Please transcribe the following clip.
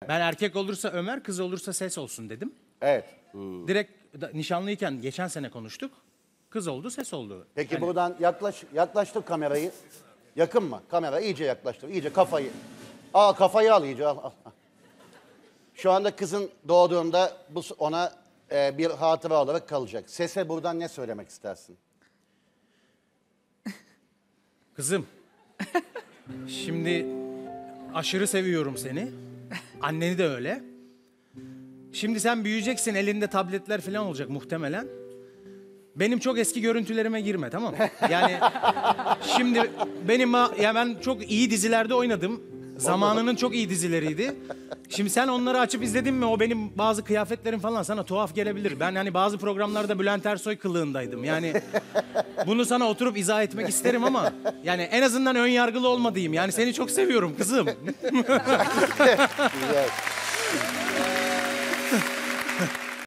Ben erkek olursa Ömer, kız olursa Ses olsun dedim. Evet. Direkt nişanlıyken geçen sene konuştuk. Kız oldu, Ses oldu. Peki Yani buradan yaklaştır kamerayı. Yakın mı? Kamera iyice yaklaştır. İyice kafayı. Kafayı al iyice al. Şu anda kızın doğduğunda bu ona bir hatıra olarak kalacak. Sese buradan ne söylemek istersin? Kızım, şimdi aşırı seviyorum seni. Anneni de öyle. Şimdi sen büyüyeceksin, elinde tabletler falan olacak muhtemelen. Benim çok eski görüntülerime girme, tamam mı? Yani şimdi ben çok iyi dizilerde oynadım. Zamanının çok iyi dizileriydi. Şimdi sen onları açıp izledin mi, o benim bazı kıyafetlerim falan sana tuhaf gelebilir. Ben hani bazı programlarda Bülent Ersoy kılığındaydım. Yani bunu sana oturup izah etmek isterim ama yani en azından ön yargılı olma diyeyim. Yani seni çok seviyorum kızım. Güzel.